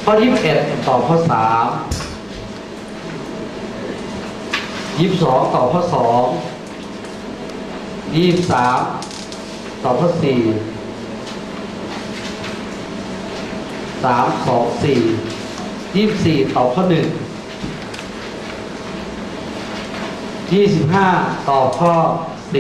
ข้อ21ตอบข้อ3 22ตอบข้อ2 23ตอบข้อ4 3 2 4 24ตอบข้อ1 25ตอบข้อ4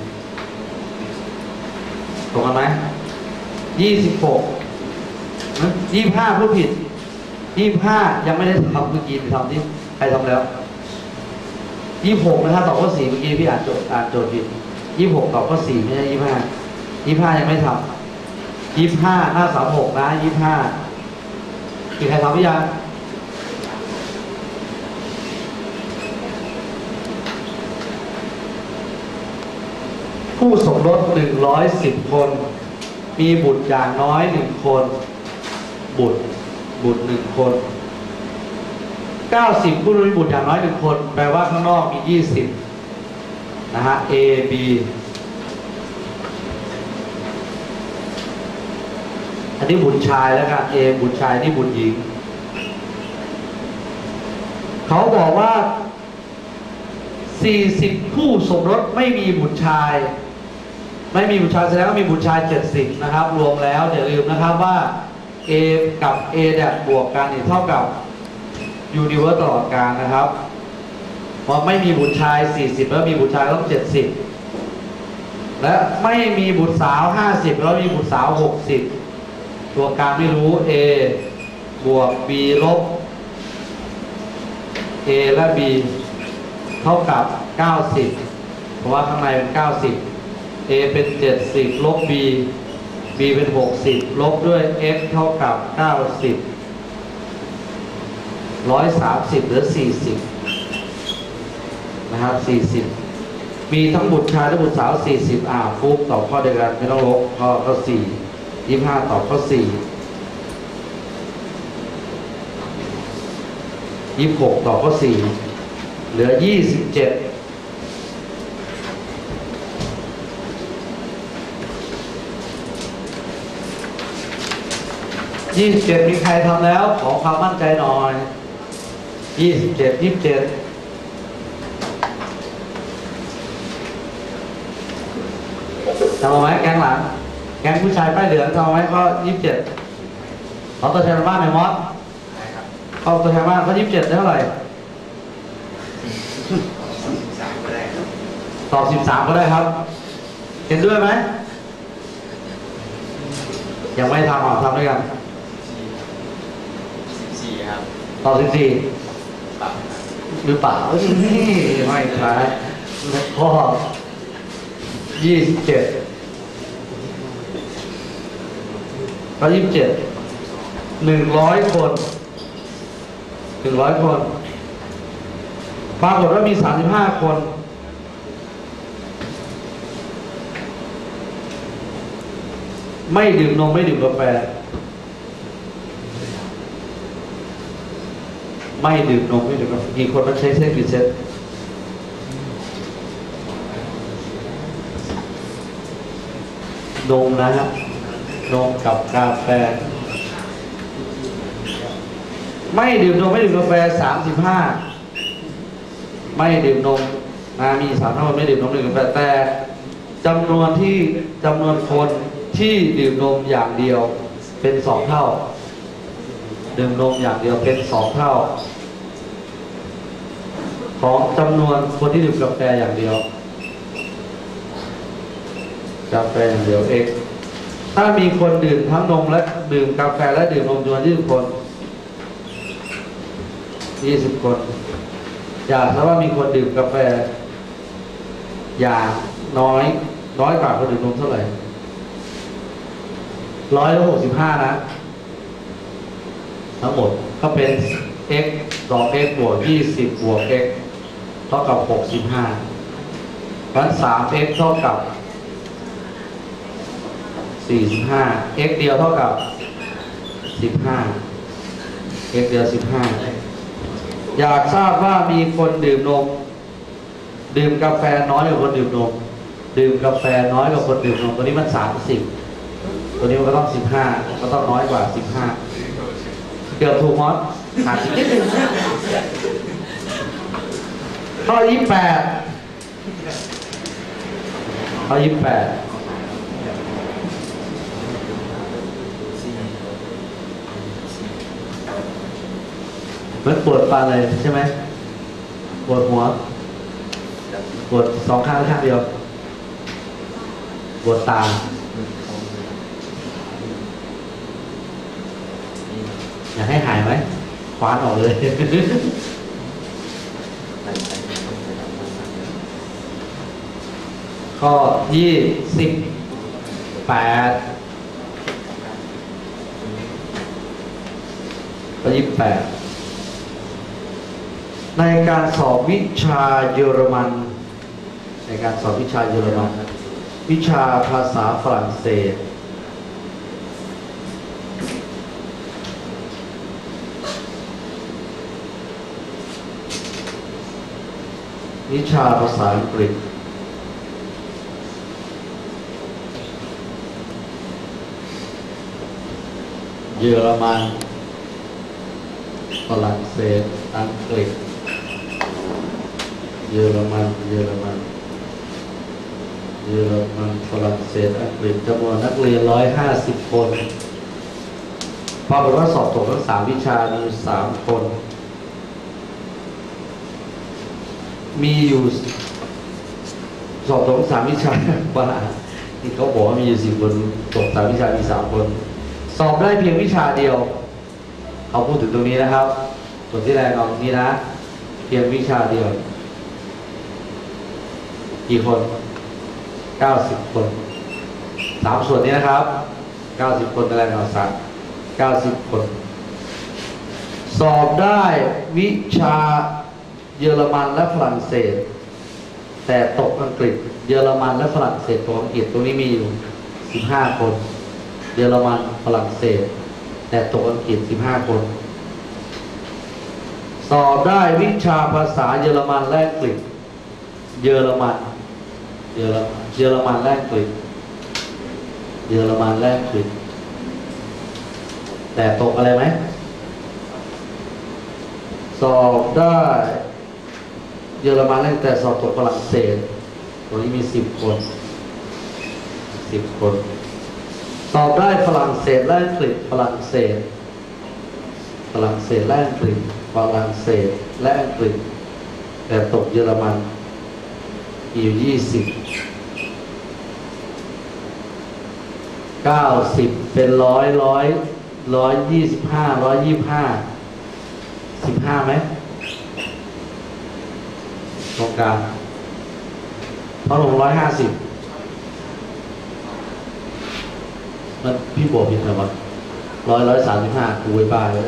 ตรงกันไหม26 25พูดผิด25ยังไม่ได้ทำเมื่อกี้ไปทำที่ใครทำแล้ว26นะครับตอบข้อ4เมื่อกี้พี่อ่านโจทย์ผิด26ตอบข้อ4ไม่ใช่25ยังไม่ทำ25หน้า36นะ25มีใครทำหรือยังผู้สมรส110 คนมีบุตรอย่างน้อย1 คนบุตร1 คน90ผู้มีบุตรอย่างน้อย1 คนแปลว่าข้างนอกมี20นะฮะ A B อันนี้บุตรชายแล้วกัน A บุตรชายนี่บุตรหญิงเขาบอกว่า40ผู้สมรสไม่มีบุตรชายแสดงว่ามีบุตรชาย70นะครับรวมแล้วอย่าลืมนะครับว่า A กับ A เนี่ยบวกกันเท่ากับยูนิเวอร์สตลอดกาลนะครับเพราะไม่มีบุตรชาย40แล้วมีบุตรชายต้อง70และไม่มีบุตรสาว50แล้วมีบุตรสาว60ตัวกลางไม่รู้ A บวก B ลบ A และ B เท่ากับ90เพราะว่าข้างในเป็น90 A เป็น70ลบ B B เป็น60ลบด้วย X เท่ากับ90 130หรือ40นะครับ40มีทั้งบุตรชายและบุตรสาว40ฟุกตอบข้อเดียวกันไม่ต้องลบข้อ4 25ตอบข้อ4 26ตอบข้อ4เหลือ27 มีใครทำแล้วขอความมั่นใจหน่อย27ทำเอาไหมแกงหลังแกงผู้ชายป้ายเหลืองทำเอาไหมข้อ27ขอตัวแทนบ้านหน่อยมอสเอาตัวแทนบ้านข้อ27ได้เท่าไหร่ตอบ13ก็ได้ครับเห็นด้วยไหมยังไม่ทำทำด้วยกันตอบ14หรือเปล่านี่ไม่คล้ายข้อ27ข้อ27 100 คนปรากฏว่ามี35 คนไม่ดื่มนมไม่ดื่มกาแฟไม่ดื่มนมไม่ดื่มกาแฟกี่คนมันใช้เซตกี่เซตนมนะครับนมกับกาแฟไม่ดื่มนมไม่ดื่มกาแฟ35ไม่ดื่มนมมี35คนไม่ดื่มนมไม่ดื่มกาแฟแต่จำนวนคนที่ดื่มนมอย่างเดียวเป็น2 เท่าดื่มนมอย่างเดียวเป็น2 เท่าของจำนวนคนที่ดื่มกาแฟอย่างเดียวx ถ้ามีคนดื่มทั้งนมและดื่มกาแฟและดื่มนมจำนวน20 คนอยากทราบว่ามีคนดื่มกาแฟอย่างน้อยกว่าคนดื่มนมเท่าไหร่165นะทั้งหมดก็เป็น x 2x บวก20บวก x เท่ากับ65งั้น 3x เท่ากับ45 x เดียวเท่ากับ15 x เดียว15อยากทราบว่ามีคนดื่มนมดื่มกาแฟน้อยกว่าคนดื่มนมดื่มกาแฟน้อยกว่าคนดื่มนมตัวนี้มัน30ตัวนี้มันก็ต้อง15ก็ต้องน้อยกว่า15 เกือบถูกมอสขาดอีกนิดนึงข้อ28ข้อ28มันปวดฟันเลยใช่ไหมปวดหัวปวดสองข้างหรือข้างเดียวปวดตาอยากให้หายไหมคว้านออกเลยข้อ28ข้อ28ในการสอบวิชาเยอรมันในการสอบวิชาเยอรมันวิชาภาษาฝรั่งเศสวิชาภาษาอังกฤษเยอรมันฝรั่งเศสอังกฤษเยอรมันฝรั่งเศสอังกฤษจำนวนนักเรียน150 คนปรากฏว่าสอบตกทั้ง3 วิชามี3 คนมีอยู่สอบตกทั้ง3 วิชาว่าที่เขาบอกว่ามีอยู่10 คนตก3 วิชามี3 คนสอบได้เพียงวิชาเดียวเขาพูดถึงตรงนี้นะครับส่วนที่แรกเอาตรงนี้นะเพียงวิชาเดียวกี่คน90 คน3 ส่วนนี้นะครับ90 คนอะไรเอาสัก90 คนสอบได้วิชาเยอรมันและฝรั่งเศสแต่ตกอังกฤษเยอรมันและฝรั่งเศสตกอังกฤษตรงนี้มีอยู่15 คนเยอรมันฝรั่งเศสแต่ตกอังกฤษ15 คนสอบได้วิชาภาษาเยอรมันและอังกฤษเยอรมันและอังกฤษแต่ตกอะไรไหมสอบได้เยอรมันแต่สอบตกฝรั่งเศสตรงนี้มี10 คนสอบได้ฝรั่งเศสและอังกฤษฝรั่งเศสและอังกฤษแต่ตกเยอรมันมีอยู่20 90เป็น100 125 15ไหมตรงกลางเพราะลง150มันพี่บวกผิดนะวะ135กูไว้บ้าเลย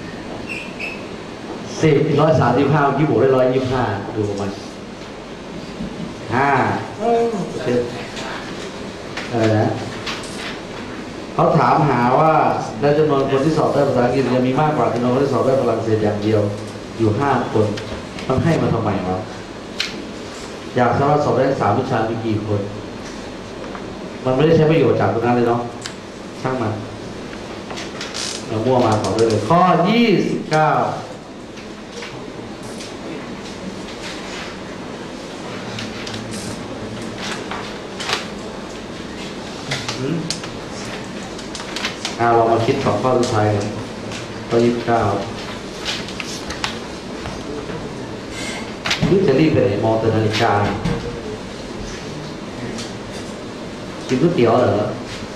10 135พี่บวกได้125ดูมันอะไรนะเขาถามหาว่าในจำนวนคนที่สอบได้ภาษาอังกฤษจะมีมากกว่าจำนวนคนที่สอบได้ฝรั่งเศสอย่างเดียวอยู่5 คนมันให้มาทำไมวะอยากทราบว่าสอบได้3 วิชามีกี่คนมันไม่ได้ใช้ประโยชน์จากตรงนั้นเลยเนาะช่างมันเรามั่วมาสอบได้เลยข้อ29เรามาคิด2 ข้อสุดท้ายกันข้อ29รู้จะรีบไปไหนมองแต่นาฬิกากินก๋วยเตี๋ยวเหรอ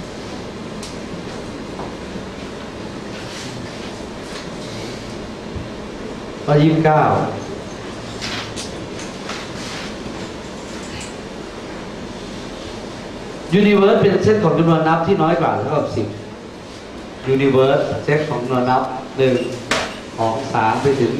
ข้อ29Universe เป็นเซตของจำนวนนับที่น้อยกว่าเท่ากับ10 Universe เซตของจำนวนนับ1 2 3ไปถึง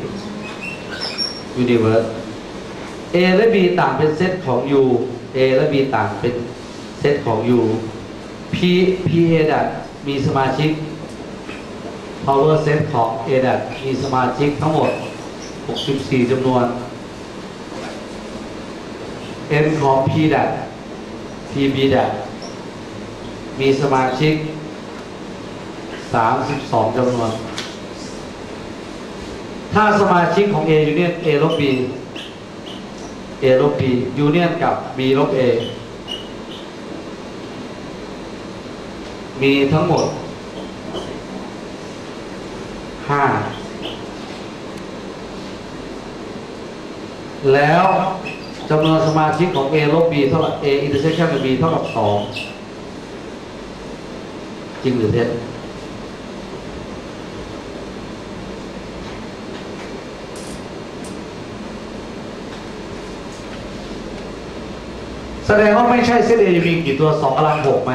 10 Universe A และ B ต่างเป็นเซตของ U A และ B ต่างเป็นเซตของ U P A มีสมาชิก Power set ของ A มีสมาชิกทั้งหมด64 จำนวน N ของ PB มีสมาชิก32 จำนวนถ้าสมาชิกของ A ยูเนียน A ลบ B A ลบ B ยูเนียนกับ B ลบ A มีทั้งหมด5แล้วจำนวนสมาชิกของ A ลบ B เท่ากับ A intersection กับ B เท่ากับ2จริงหรือเท็จแสดงว่าไม่ใช่เซต A มีกี่ตัว2 กำลัง 6ไหม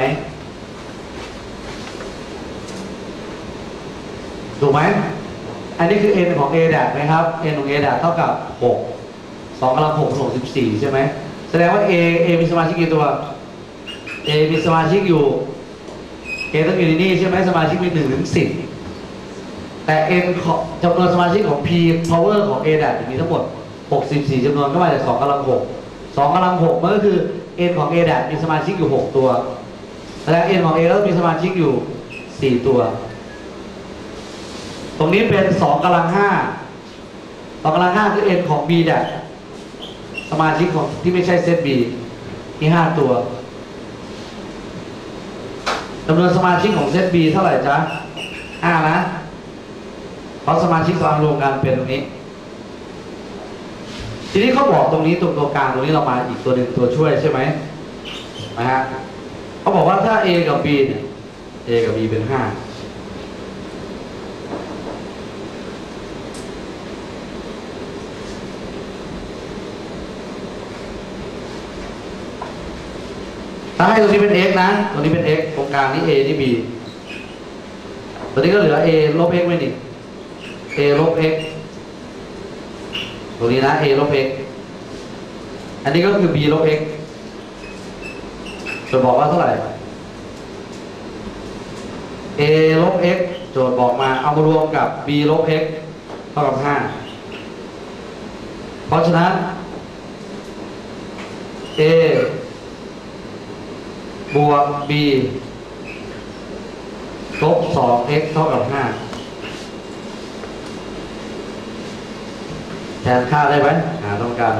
ถูกไหมอันนี้คือ n ของ A แดดไหมครับ n ของ A แดดเท่ากับ6 2 กำลัง 6 บวก 14ใช่ไหมแสดงว่า A มีสมาชิกกี่ตัว A มีสมาชิกอยู่ A ต้องอยู่ในนี่ใช่ไหมสมาชิกมี1 ถึง 10แต่ n จำนวนสมาชิกของ P power ของ A แดดมีทั้งหมด64จำนวนก็มาจาก2 กำลัง 6 2 กำลัง 6มันก็คือ n ของ A แดดมีสมาชิกอยู่6ตัวแล้ว n ของ A แล้วมีสมาชิกอยู่4ตัวตรงนี้เป็น2 กำลัง 5 2 กำลัง 5คือ n ของ B แดดสมาชิกของที่ไม่ใช่เซต B มี5ตัวจำนวนสมาชิกของเซต B เท่าไหร่จ๊ะ5นะเพราะสมาชิกรวมกันเป็นตรงนี้ทีนี้เขาบอกตรงนี้ตรงตัวกลางตรงนี้เรามาอีกตัวหนึ่งตัวช่วยใช่ไหมนะฮะเขาบอกว่าถ้า A กับ B เนี่ย A กับ B เป็น5ถ้าให้ตรงนี้เป็น x นะตรงนี้เป็น x ตรงกลางนี่ a นี่ b ตัวนี้ก็เหลือ a ลบ x ไม่นี่ a ลบ x ตรงนี้นะ a ลบ x อันนี้ก็คือ b ลบ x โจทย์บอกว่าเท่าไหร่ a ลบ x โจทย์บอกมาเอามารวมกับ b ลบ x เท่ากับ5เพราะฉะนั้น aบวก b ลบ 2x เท่ากับ5แทนค่าได้ไหมต้องการ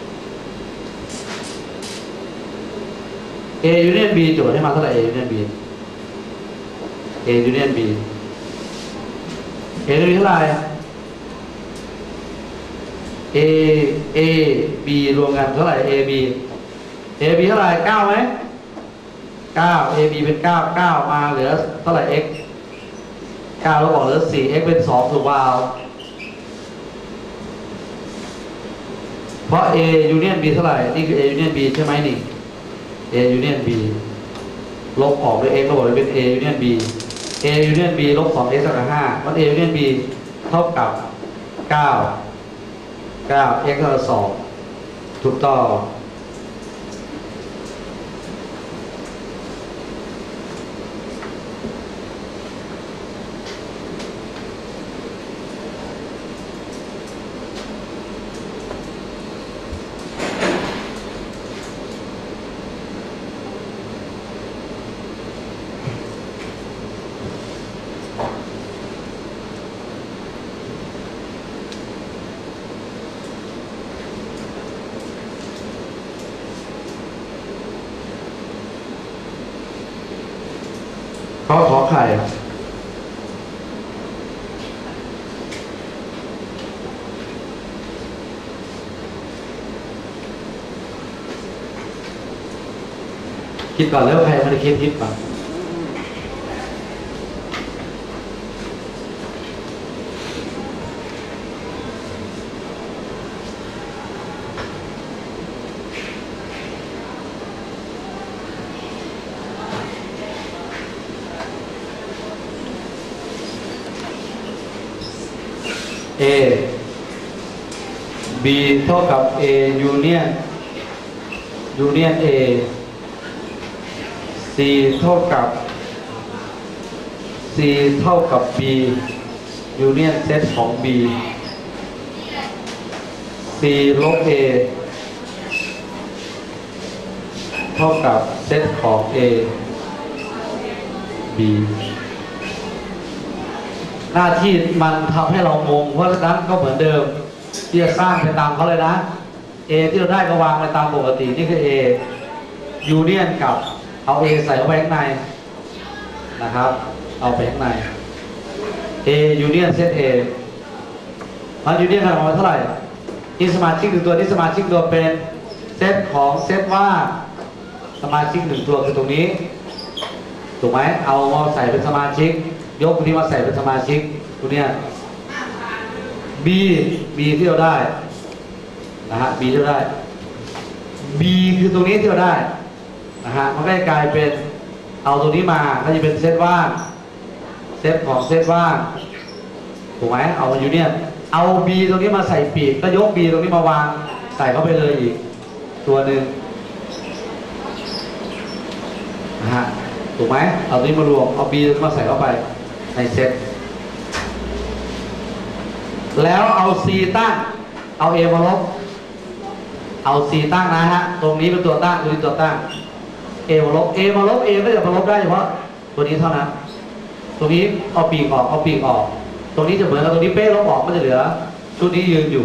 A union B โจทย์ให้มาเท่าไหร่ A union B A union B A เท่าไหร่ A B รวมกันเท่าไหร่ A Bเท่าไหร่9ไหม9 AB เป็น9 9มาเหลือเท่าไหร่ x 9แล้วบอกเหลือ4 x เป็น2ถูกเปล่าเพราะ A union B เท่าไหร่นี่คือ A union B ใช่ไหมนี่ A union B ลบออกด้วย x แล้วบอกเลยเป็น A union B A union B ลบ 2x เท่ากับ5เพราะ A union B เท่ากับ9 x เท่ากับ2ถูกต้องขอไข่คิดก่อนแล้วใครไม่ได้คิดก่อนA B เท่ากับ A union A C เท่ากับ C เท่ากับ B union เซตของ B C ลบ A เท่ากับเซตของ A B หน้าที่มันทำให้เรางงเพราะฉะนั้นก็เหมือนเดิมที่จะสร้างไปตามเขาเลยนะ A ที่เราได้ก็วางไปตามปกตินี่คือ A ยูเนียนกับเอา A ใส่เข้าไปข้างในนะครับเอาไปข้างใน A ยูเนียนเซต A มันยูเนียนกันออกมาเท่าไหร่ที่สมาชิกหนึ่งตัวที่สมาชิกตัวเป็นเซตของเซตว่าสมาชิกหนึ่งตัวคือตรงนี้ถูกไหมเอามาใส่เป็นสมาชิกยกตรงนี้มาใส่เป็นสมาชิกตัวเนี้ย B ที่เราได้นะฮะ B ที่เราได้ B คือตรงนี้ที่เราได้นะฮะมันก็จะกลายเป็นเอาตรงนี้มาก็จะเป็นเซตว่างเซตของเซตว่างถูกไหมเอามาอยู่เนี่ยเอา B ตรงนี้มาใส่ปีกก็ยก B ตรงนี้มาวางใส่เข้าไปเลยอีกตัวหนึ่งนะฮะถูกไหมเอาตรงนี้มารวมเอา B ตรงนี้มาใส่เข้าไปในเซตแล้วเอา C ตั้งเอา A มาลบเอา C ตั้งนะฮะตรงนี้เป็นตัวตั้งตรงนี้ตัวตั้ง A มาลบ A ก็จะมาลบได้เฉพาะตัวนี้เท่านั้นตรงนี้เอาปีกออกตรงนี้จะเหมือนกับตรงนี้เป๊ะลบออกมันจะเหลือชุดนี้ยืนอยู่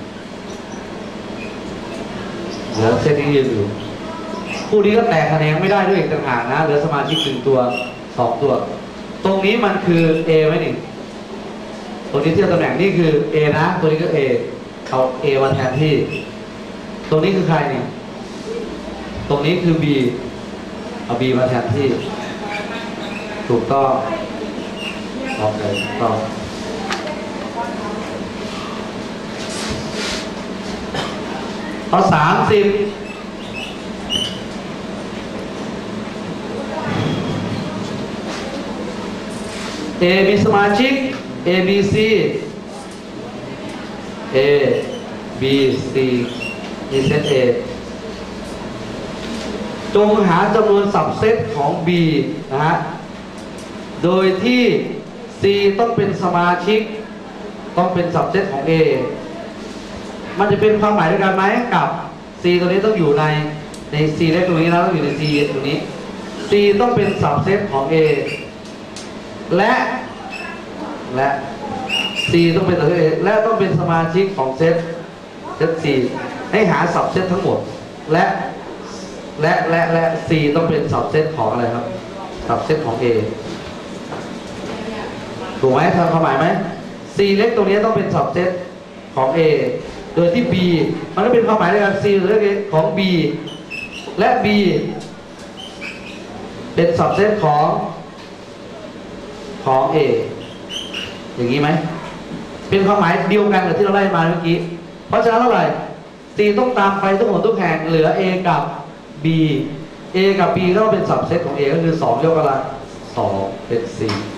เหลือเซตนี้ยืนอยู่คู่นี้ก็แตกคะแนนไม่ได้ด้วยอีกต่างหากนะเหลือสมาชิก1ตัว2ตัวตรงนี้มันคือ A ไหมนี่ตัวนี้ที่ตำแหน่งนี่คือ A นะตัวนี้ก็ A เอา A มาแทนที่ตรงนี้คือใครนี่ตรงนี้คือ B เอา B มาแทนที่ถูกต้องโอเคถูกต้องข้อ30 A มีสมาชิก A B C A B C มีเซต A จงหาจำนวนสับเซตของ B นะฮะโดยที่ C ต้องเป็นสมาชิกต้องเป็นสับเซตของ A มันจะเป็นความหมายเดียวกันไหมกับ C ตัวนี้ต้องอยู่ใน C เล็กตรงนี้นะต้องอยู่ใน C ตรงนี้ C ต้องเป็นสับเซตของ A และ C ต้องเป็นสับเซต A และต้องเป็นสมาชิกของเซต C ให้หาสับเซตทั้งหมดและ C ต้องเป็นสับเซตของอะไรครับสับเซตของ A ถูกไหมทำความหมายไหม C เล็กตรงนี้ต้องเป็นสับเซตของ A โดยที่ B มันก็เป็นความหมายเดียวกัน C เล็กของ B และ B เป็นสับเซตของ A อย่างนี้ไหมเป็นความหมายเดียวกันกับที่เราไล่มาเมื่อกี้เพราะฉะนั้นเท่าไหร่ C ต้องตามไปทุกหนทุกแห่งเหลือ A กับ B กับ B ก็ต้องเป็นสับเซตของ A ก็คือ2 ยกกำลัง 2เป็น4